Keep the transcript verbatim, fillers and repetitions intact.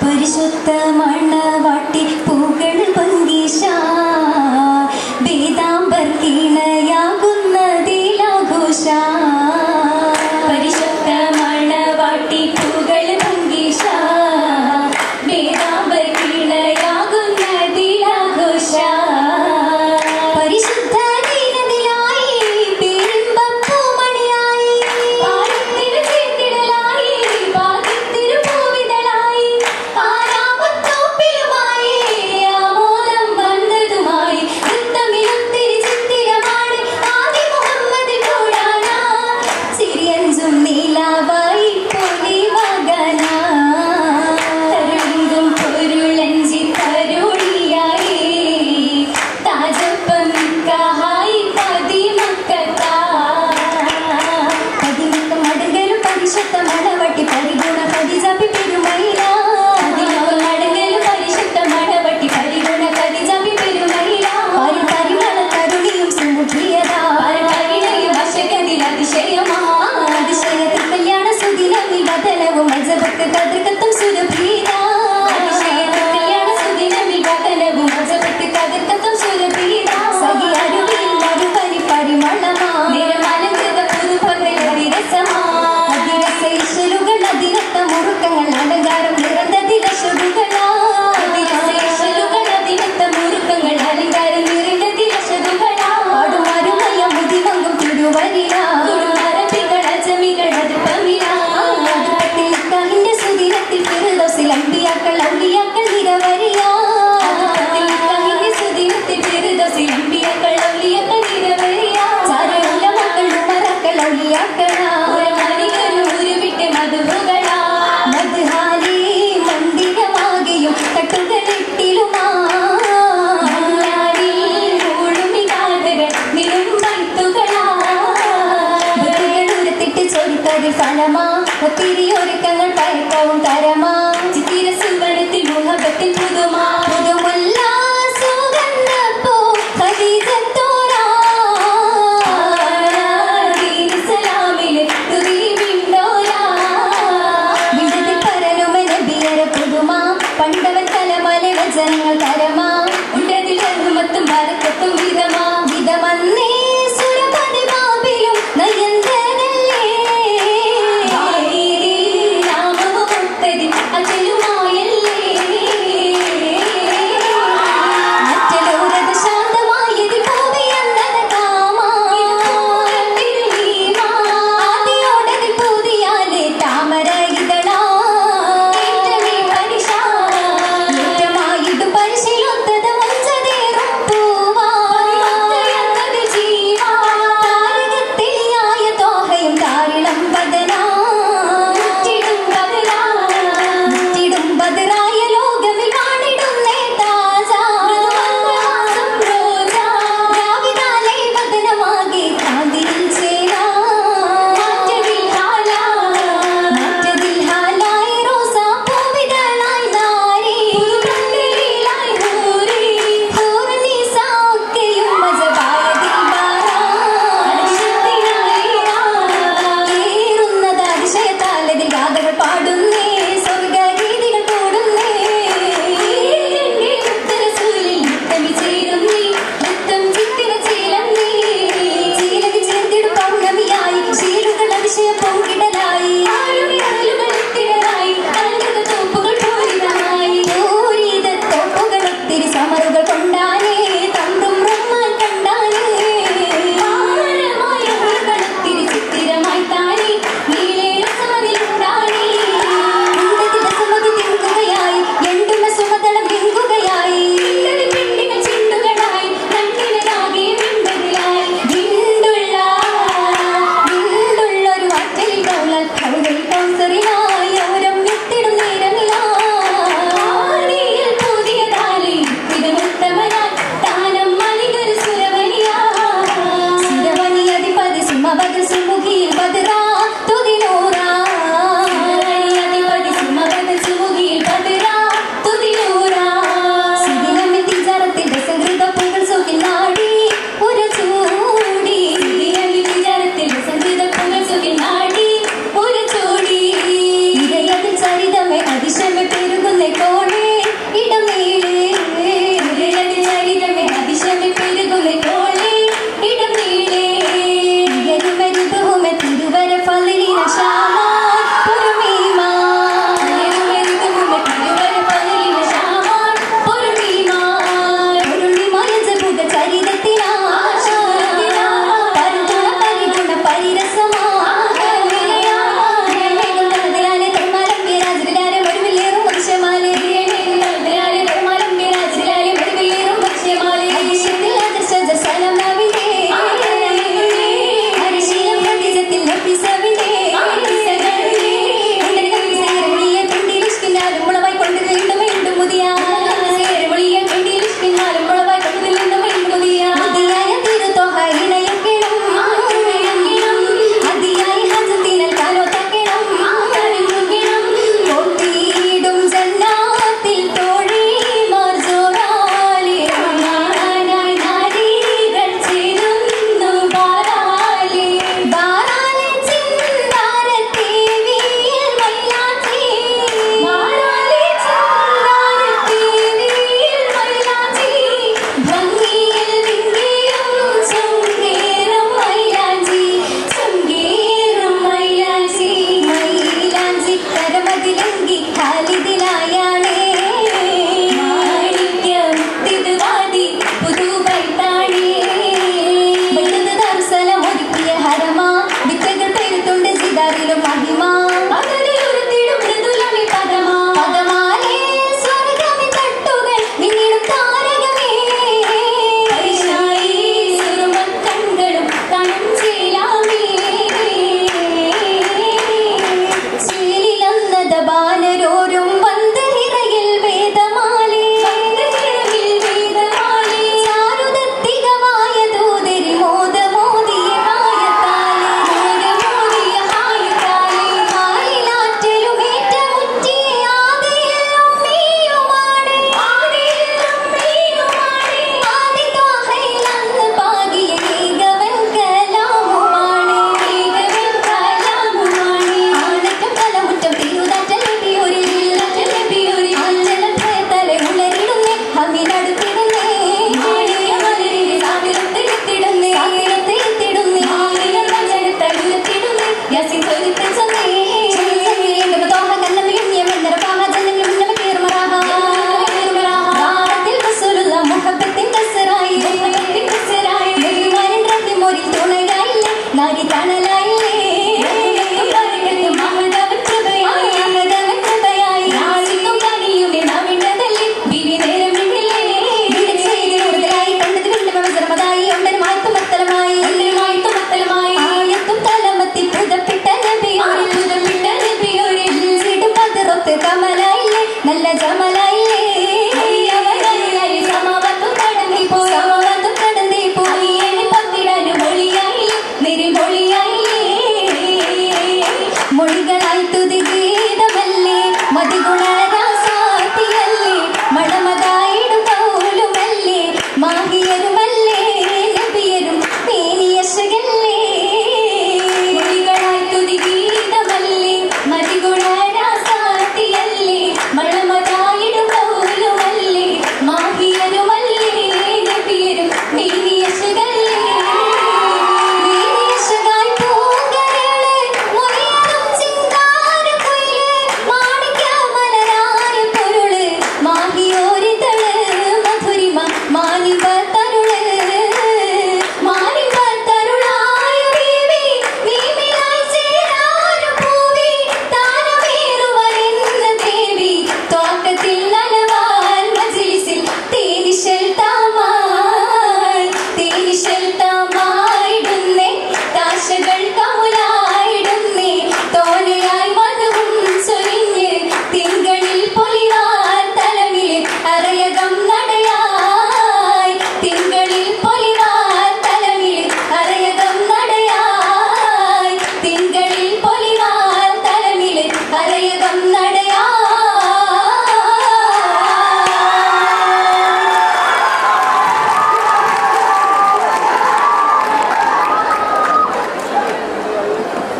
പരിശുദ്ധ മണവാട്ടി പൂകൾ പങ്കീശ വേദാംബർ കീണയാകുന്നതിലാഘോഷ പരിശുദ്ധ മണവാട്ടി പൂകൾ പങ്കീശ വേദാംബർ കീണയാകുന്നതിലാഘോഷ പരിശുദ്ധ ദീനത്തിലായി പേരിമ്പപ്പൂമണിയായി പാടത്തിനു ചേർത്തിടലായി പാകത്തിനു പൂവിതളായി ആരാമത്തോപ്പിലുമായി ആമോദം വന്നതുമായി നൃത്തമിനൊത്തിരി ചിത്തിരമാണ് ആദി മുഹമ്മദ് കൂടാന സിരിയൻസും നീലാവായി പൊലി മകന തരുളും പൊരുളഞ്ചി തരുളിയായി താജപ്പം കഹായി പതിമക്കത്താ പതിമക്ക മടങ്ങലും പരിശുദ്ധ മണവട്ടി പരിഗുണ കതിജാപി പെരുമൈല പതിമക്ക മടങ്ങലും പരിശുദ്ധ മണവട്ടി പരിഗുണ കതിജാപി പെരുമൈല പരി പരിമള തരുണിയും സുമുഖിയതാ പരിണയും വശകതിൽ അതിശയമാ അതിശയത്തിൽ കല്യാണ സുദിനമിൽ വദനവും അജബക്ക് കതിർക്കത്തും സുരഭീത അതിശയത്തിൽ കല്യാണ സുദിനമിൽ വദനവും അജബക്ക് കതിർക്കത്തും സുരഭീത സഖി അരുവിൽ മരുവരി പരിമളമാ നിരമലങ്കൃത പുതുപകൽ അതിരസമാ അതിരസ ഈശ്വരുകൾ അതിനത്ത മുറുക്കങ്ങൾ അലങ്കാരം നിറഞ്ഞ ദിലശുകളാ അതിരസ ഈശ്വരുകൾ അതിനത്ത മുറുക്കങ്ങൾ അലങ്കാരം നിറഞ്ഞ ദിലശുകളാ പാടുമരുമയ മുതിമങ്കും തിരുവരില കുടുംബരപ്പികൾ അജമികൾ അടുപ്പമില അതുപത്തിൽ ഇക്കാഹിന്റെ സുദിനത്തിൽ ഫിർദൗസിൽ അമ്പിയാക്കൾ ഔലിയാക്കൾ നിരവരിയ അതുപത്തിൽ ഇക്കാഹിന്റെ സുദിനത്തിൽ ഫിർദൗസിൽ അമ്പിയാക്കൾ ഔലിയാക്കൾ നിരവരിയ ചാരമുള്ള മക്കൾ ഉമറാക്കൾ ഔലിയാക്കളാ ഉരമണികളും ഉരുവിട്ട് മധുവുകളാ മദ്ഹാലി മന്ദിരമാകെയും തട്ടുകളിട്ടിലുമാ ഫലമാ ഒത്തിരി ഒരുക്കങ്ങൾ പയക്കവും തരമാ